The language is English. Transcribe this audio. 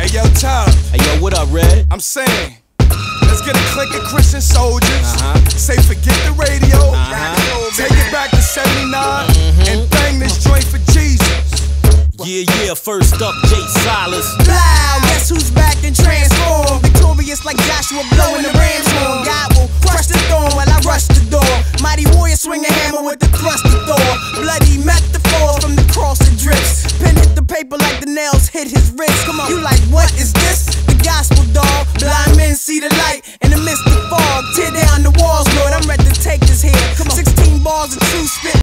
Hey yo, Tyler. Hey yo, what up, Red? I'm saying, let's get a clique of Christian soldiers. Say forget the radio. Take it back to 79 and bang this joint for Jesus. Yeah, first up, Jay Silas. Loud, guess who's back and transformed? Victorious like Joshua blowing the ram's horn. God will crush the thorn while I rush the door. Mighty warrior swing a hammer with the thrust of Thor. Bloody metaphors from the cross it drips. Pen hit the paper like the nails hit his wrist. Come on, you like what is this?